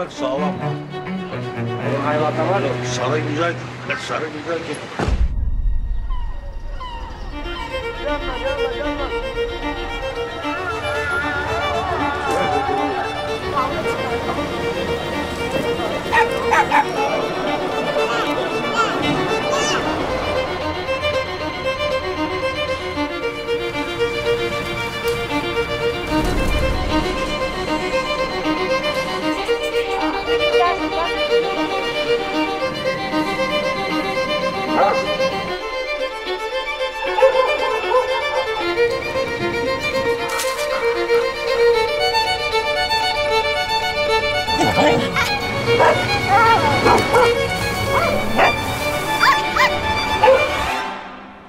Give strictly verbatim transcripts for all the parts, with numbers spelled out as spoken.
bak sağlam. Benim hayvanda var ya. Sarı güzel. Sarı güzel. Yanma yanma yanma.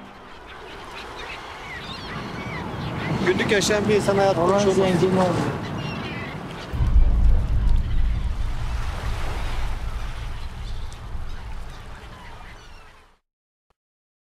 Günlük yaşayan bir insan hayatında Olan çok zengin oldu.